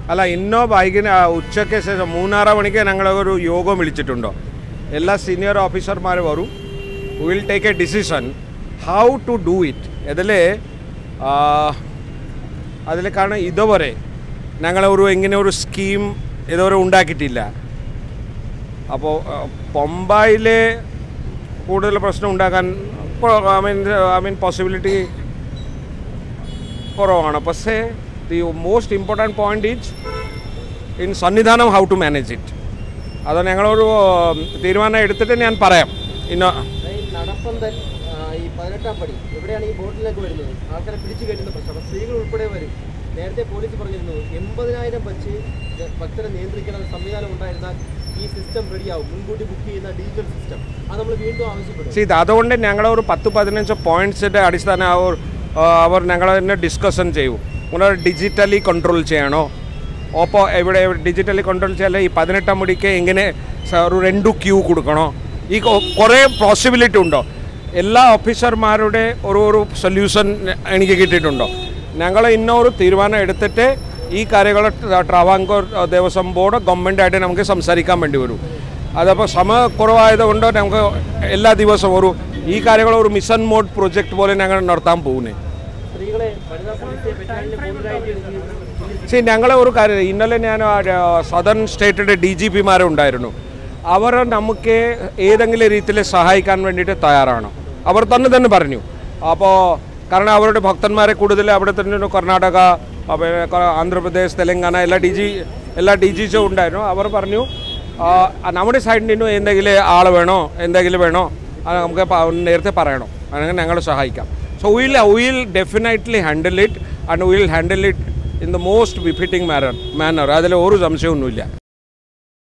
അല്ല ഇന്നോ ഉച്ചയ്ക്ക് ശേഷം 3:30 മണിക്ക് ഞങ്ങളൊരു യോഗം വിളിച്ചിട്ടുണ്ടോ എല്ലാ സീനിയർ ഓഫീസർമാർ വരും will take a decision how to do it അതിൽ കാരണം ഇതുവരെ ഞങ്ങളൊരു ഇങ്ങനെ ഒരു സ്കീം ഇതുവരെ ഉണ്ടാക്കിയിട്ടില്ല. അപ്പോൾ പമ്പായിലെ കൂടുതൽ പ്രശ്നം ഉണ്ടാക്കാൻ ഐ മീൻ പോസിബിലിറ്റി കുറവാണ്. പക്ഷേ the most important point is in Sannidhanam how to manage it. അത് ഞങ്ങളൊരു തീരുമാനം എടുത്തിട്ട് ഞാൻ പറയാം. നടപ്പന്തൽ ഈ 18-ാം പടി എവിടെയാണ് ഈ ബോട്ടിലേക്ക് വരുന്നത്, ആൾക്കാരെ പിടിച്ചു കയറ്റുന്ന പ്രശ്നം, സ്ത്രീകൾ ഉൾപ്പെടെ വരും. നേരത്തെ പോലീസ് പറഞ്ഞിരുന്നു 80,000 വെച്ച് ഭക്തരെ നിയന്ത്രിക്കുന്ന സംവിധാനം ഉണ്ടായിരുന്നാൽ ഈ സിസ്റ്റം റെഡിയാവും, മുൻകൂട്ടി ബുക്ക് ചെയ്യുന്ന ഡിജിറ്റൽ സിസ്റ്റം. അത് നമ്മൾ വീണ്ടും ആവശ്യപ്പെടും. അതുകൊണ്ട് ഞങ്ങളൊരു 10-15 പോയിന്റ്സിൻ്റെ അടിസ്ഥാനം അവർ ഞങ്ങൾ തന്നെ ഡിസ്കഷൻ ചെയ്യും. ഉണർ ഡിജിറ്റലി കൺട്രോൾ ചെയ്യണോ, അപ്പോൾ എവിടെ ഡിജിറ്റലി കൺട്രോൾ ചെയ്യാൻ ഈ 18-ാം പടിക്ക് എങ്ങനെ ഒരു 2 ക്യൂ കൊടുക്കണോ, ഈ കുറേ പോസിബിലിറ്റി ഉണ്ടോ. എല്ലാ ഓഫീസർമാരുടെ ഒരു സൊല്യൂഷൻ എനിക്ക് കിട്ടിയിട്ടുണ്ടോ. ഞങ്ങൾ ഇന്നൊരു തീരുമാനം എടുത്തിട്ട് ഈ കാര്യങ്ങൾ ട്രാവാങ്കൂർ ദേവസ്വം ബോർഡ് ഗവൺമെൻറ്റായിട്ട് നമുക്ക് സംസാരിക്കാൻ വേണ്ടി വരും. അതപ്പോൾ സമയക്കുറവായതുകൊണ്ട് നമുക്ക് എല്ലാ ദിവസവും ഈ കാര്യങ്ങൾ ഒരു മിഷൻ മോഡ് പ്രൊജക്റ്റ് പോലെ ഞങ്ങൾ നടത്താൻ പോകുന്നത്. ഞങ്ങളെ ഒരു കാര്യം, ഇന്നലെ ഞാൻ സദൺ സ്റ്റേറ്റിൻ്റെ DGPമാരുണ്ടായിരുന്നു. അവർ നമുക്ക് ഏതെങ്കിലും രീതിയിൽ സഹായിക്കാൻ വേണ്ടിയിട്ട് തയ്യാറാണ്. അവർ തന്നെ പറഞ്ഞു. അപ്പോൾ കാരണം അവരുടെ ഭക്തന്മാരെ കൂടുതൽ അവിടെ തന്നെ കർണാടക, ആന്ധ്രാപ്രദേശ്, തെലങ്കാന എല്ലാ DGസും ഉണ്ടായിരുന്നു. അവർ പറഞ്ഞു നമ്മുടെ സൈഡിൽ നിന്നും എന്തെങ്കിലും ആൾ വേണോ, എന്തെങ്കിലും വേണോ നമുക്ക് നേരത്തെ പറയണോ, അങ്ങനെ ഞങ്ങൾ സഹായിക്കാം. So will definitely handle it and will handle it in the most befitting manner. അതിൽ ഒരു സംശയമൊന്നുമില്ല.